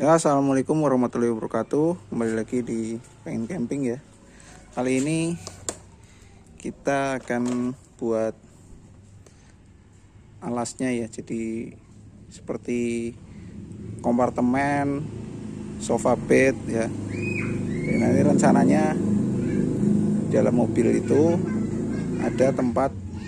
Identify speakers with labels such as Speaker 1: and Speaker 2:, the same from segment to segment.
Speaker 1: Ya, assalamualaikum warahmatullahi wabarakatuh. Kembali lagi di Pengen Camping ya. Kali ini kita akan buat alasnya ya. Jadi seperti kompartemen, sofa bed ya. Jadi nanti rencananya dalam mobil itu ada tempat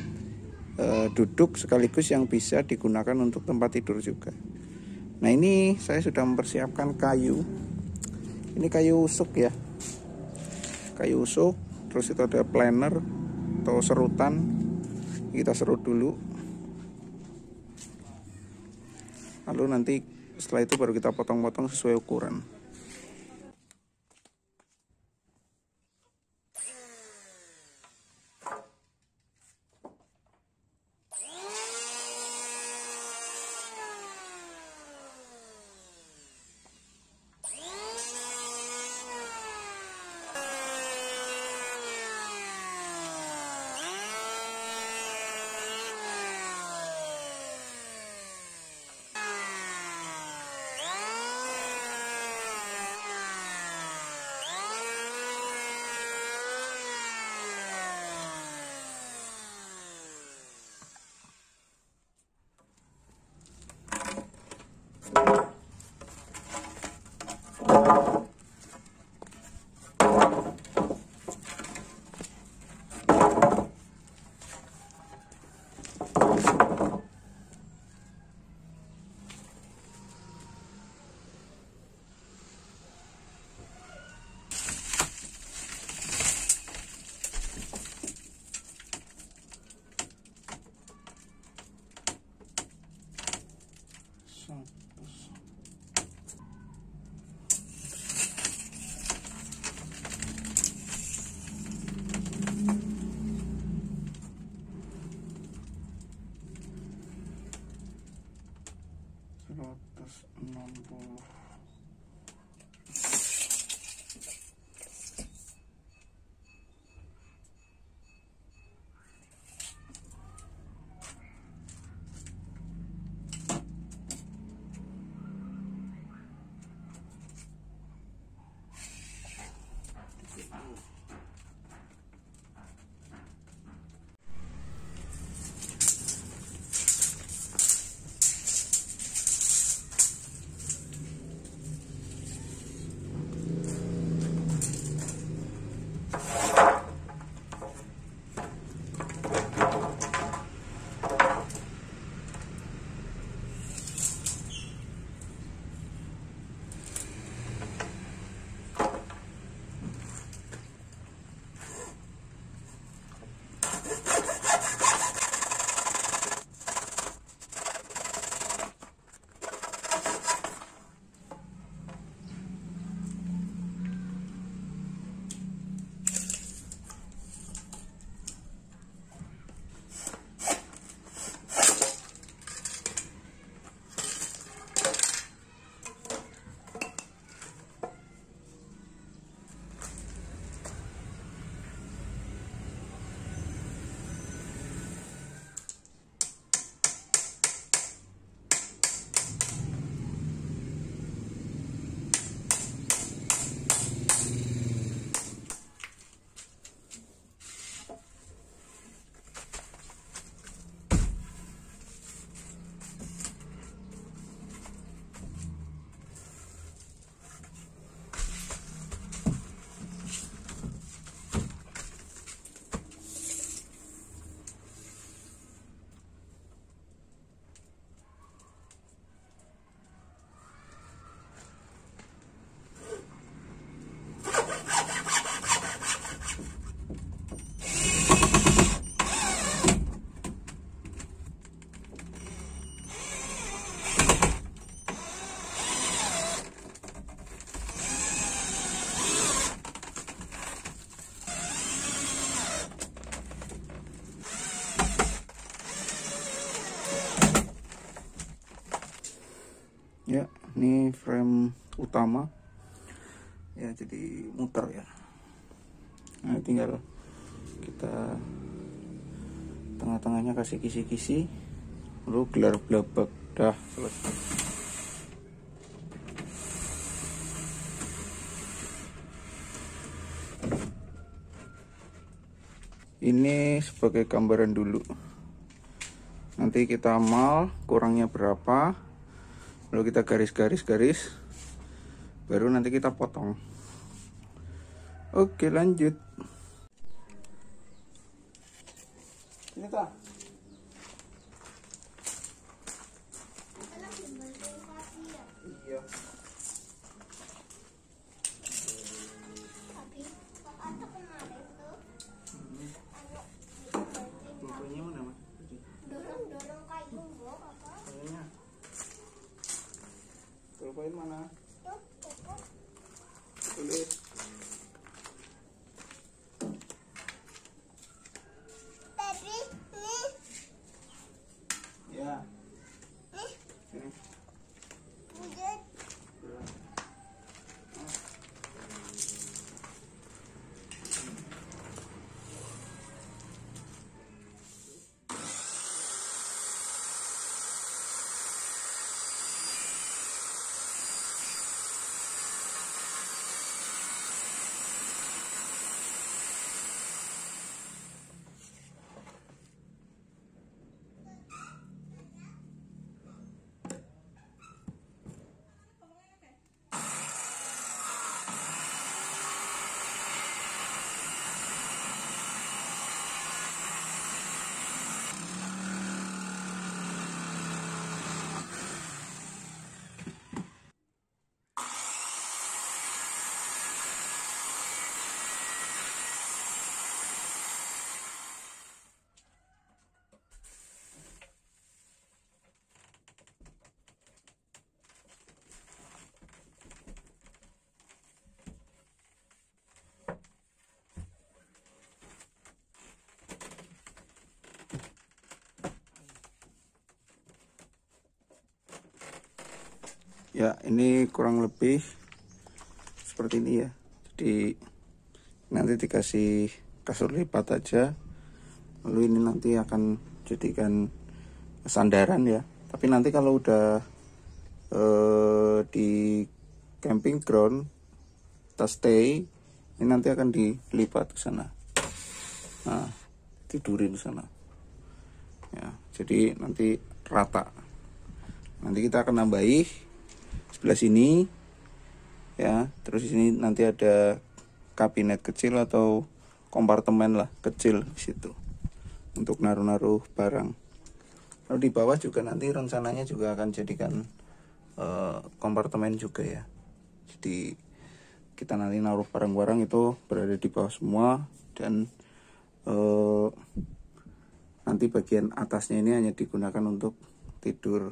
Speaker 1: duduk sekaligus yang bisa digunakan untuk tempat tidur juga. Nah, ini saya sudah mempersiapkan kayu. Ini kayu usuk ya. Kayu usuk, terus itu ada planer atau serutan. Kita serut dulu. Lalu nanti setelah itu baru kita potong-potong sesuai ukuran. Ya, ini frame utama ya, jadi muter ya. Nah, tinggal kita tengah-tengahnya kasih kisi-kisi, lalu gelar blabak, dah selesai. Ini sebagai gambaran dulu. Nanti kita amal kurangnya berapa, lalu kita garis-garis, baru nanti kita potong. Oke, lanjut. Ini kak. Iya. Bukunya mana, Mas?
Speaker 2: Dorong kayu kok, apa?
Speaker 1: Kayunya. Pulpen mana? Tulis.
Speaker 2: Tadi nih.
Speaker 1: Ya.
Speaker 2: Nih.
Speaker 1: Sini.
Speaker 2: Bujet.
Speaker 1: Ya, ini kurang lebih seperti ini ya. Jadi nanti dikasih kasur lipat aja, lalu ini nanti akan jadikan sandaran ya. Tapi nanti kalau udah di camping ground kita stay, ini nanti akan dilipat ke sana. Nah, tidurin ke sana ya, jadi nanti rata. Nanti kita akan nambahi sebelah sini ya, terus di sini nanti ada kabinet kecil atau kompartemen lah kecil di situ untuk naruh-naruh barang. Lalu di bawah juga nanti rencananya juga akan jadikan kompartemen juga ya. Jadi kita nanti naruh barang-barang itu berada di bawah semua, dan nanti bagian atasnya ini hanya digunakan untuk tidur.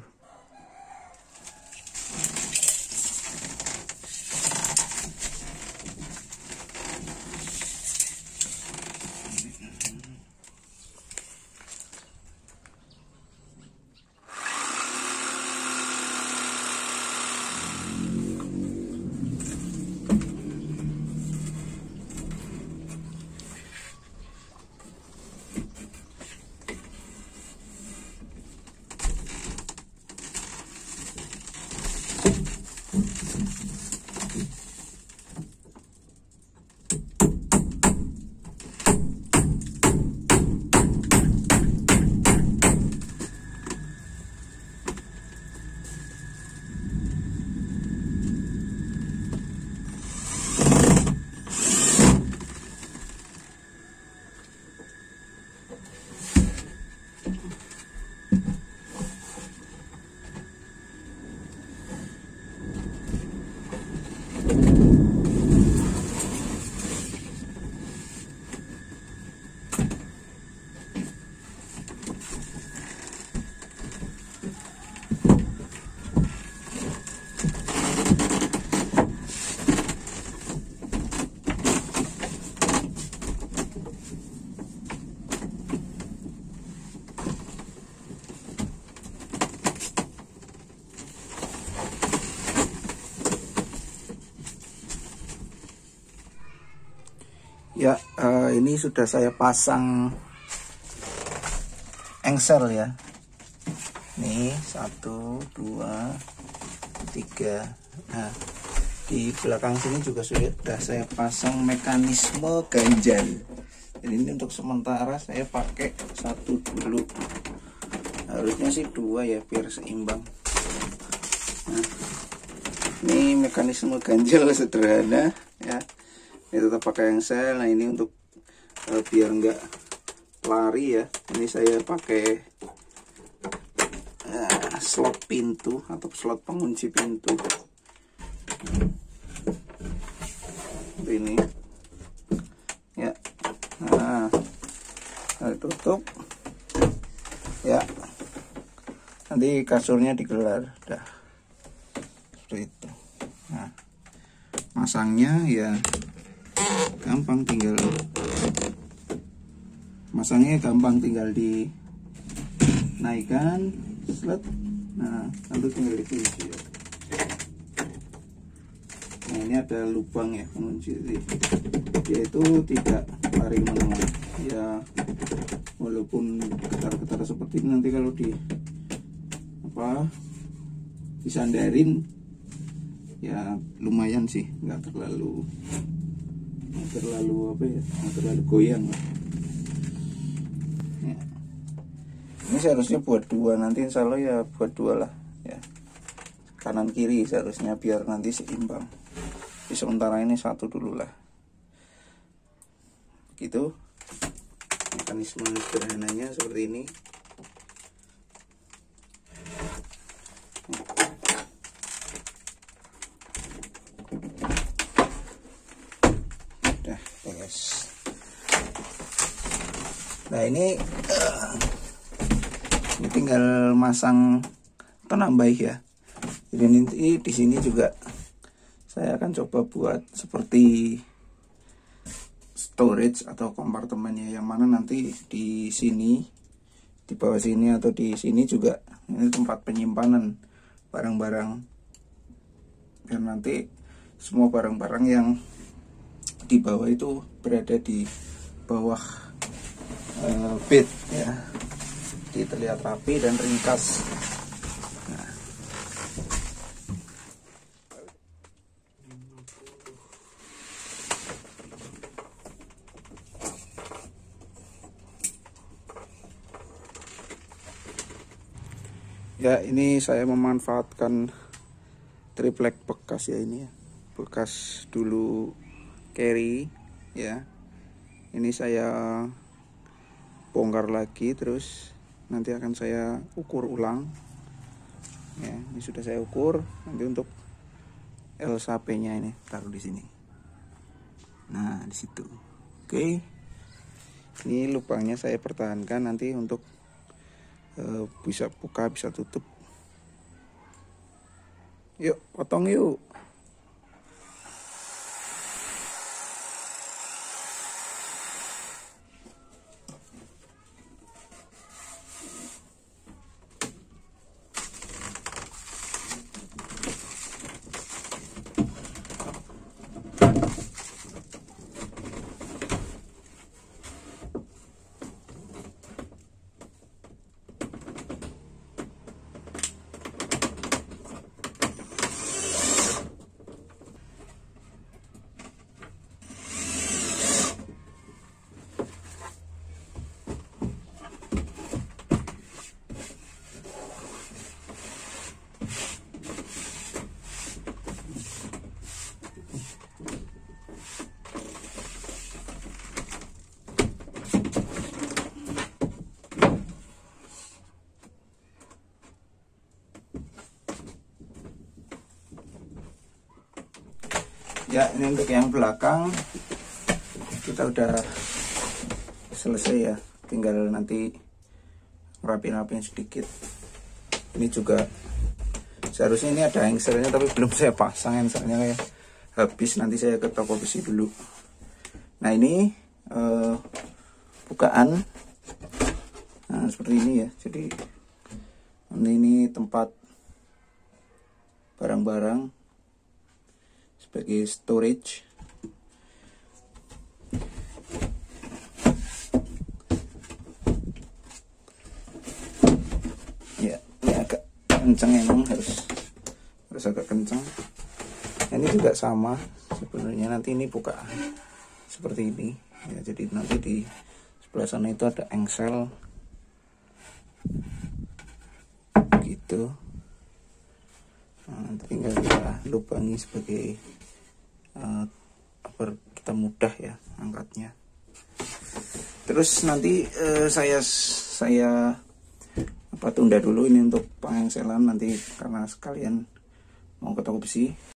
Speaker 1: Ya, ini sudah saya pasang engsel ya. Nih 1, 2, 3. Nah, di belakang sini juga sudah saya pasang mekanisme ganjal. Jadi ini untuk sementara saya pakai satu dulu, harusnya sih dua ya biar seimbang. Nah, ini mekanisme ganjel sederhana ya, ini tetap pakai yang sel. Nah ini untuk biar enggak lari ya, ini saya pakai slot pintu atau slot pengunci pintu ini ya. Nah tutup ya, nanti kasurnya digelar dah seperti itu. Nah masangnya ya gampang, tinggal dinaikkan slot. Nah lalu tinggal dikunci ya. Nah ini ada lubang ya pengunci, yaitu tidak lari kemana-mana ya, walaupun getar-getar seperti ini nanti kalau disandarin ya lumayan sih, nggak terlalu goyang lah. Ya. Ini seharusnya buat dua, nanti insya Allah ya buat dua lah ya, kanan kiri seharusnya biar nanti seimbang. Di sementara ini satu dulu lah, gitu mekanisme sederhananya seperti ini. Udah beres. Nah ini tinggal masang atau nambah ya. Jadi nanti di sini juga saya akan coba buat seperti storage atau kompartemennya, yang mana nanti di sini, di bawah sini atau di sini juga ini tempat penyimpanan barang-barang, dan nanti semua barang-barang yang di bawah itu berada di bawah bed ya, jadi terlihat rapi dan ringkas. Ya ini saya memanfaatkan triplek bekas ya, ini ya, bekas dulu carry ya. Ini saya bongkar lagi, terus nanti akan saya ukur ulang ya. Ini sudah saya ukur, nanti untuk LSAP nya ini taruh di sini. Nah di situ. Oke, ini lubangnya saya pertahankan nanti untuk bisa buka bisa tutup. Yuk potong yuk. Ya ini untuk yang belakang kita udah selesai ya, tinggal nanti rapin sedikit. Ini juga seharusnya ini ada hengselnya tapi belum saya pasang, hengselnya kayak habis, nanti saya ke toko besi dulu. Nah ini bukaan, nah seperti ini ya, jadi ini tempat barang-barang sebagai storage. Ya ini agak kencang, emang harus agak kencang. Ini juga sama sebenarnya, nanti ini buka seperti ini ya. Jadi nanti di sebelah sana itu ada engsel gitu. Nah, tinggal kita lubangi sebagai agar kita mudah ya angkatnya. Terus nanti saya tunda dulu ini untuk pengengselan nanti, karena sekalian mau ke toko besi.